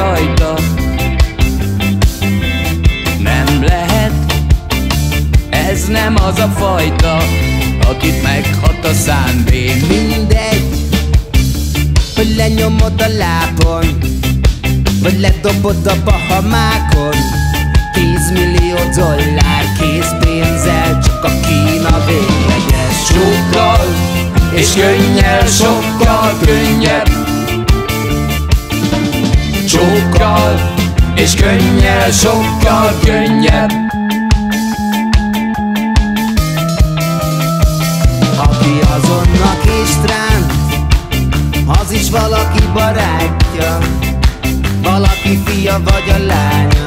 rajta. Nem lehet, ez nem az a fajta, akit meghat a szándék. Mindegy, hogy lenyomod a lábon, vagy ledobod a Bahamákon. 10 millió dollár készpénzzel, csak a Kína végleges. Sokkal és könnyel, sokkal könnyebb. Sokkal és könnyel, sokkal könnyebb. Aki azonnak is ránt, az is valaki barátja, valaki fia vagy a lánya.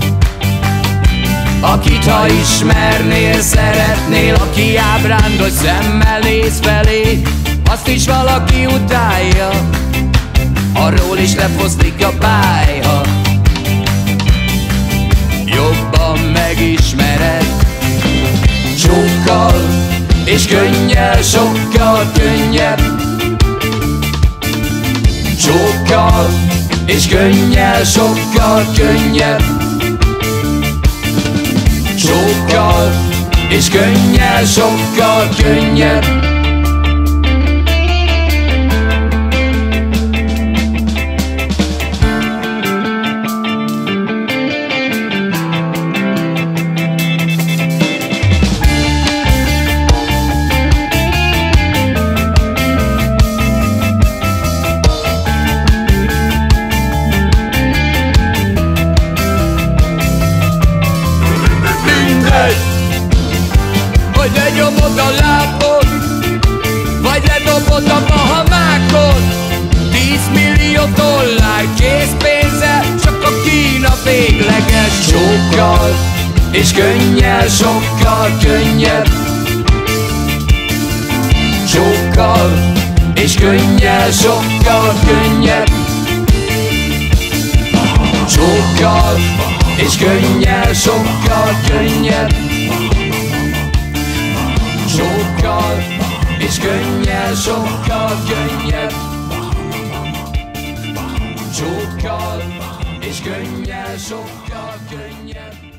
Akit ha ismernél, szeretnél, aki ábrándos szemmel néz felé, azt is valaki utálja, arról is lefoszlik a pályha. Jobban megismered. Sokkal és könnyel, sokkal könnyebb. Sokkal és könnyel, sokkal könnyebb. Sokkal és könnyel, sokkal könnyebb. Hogy lenyomod a lábod, vagy ledobod a Bahamákon. 10 millió dollár készpénzzel, csak a Kína végleges. Sokkal és könnyel, sokkal könnyebb. Sokkal és könnyel, sokkal könnyebb. Sokkal és könnyel, sokkal könnyebb. Sokkal és könnyel, sokkal könnyebb. Sokkal és könnyel, sokkal könnyebb.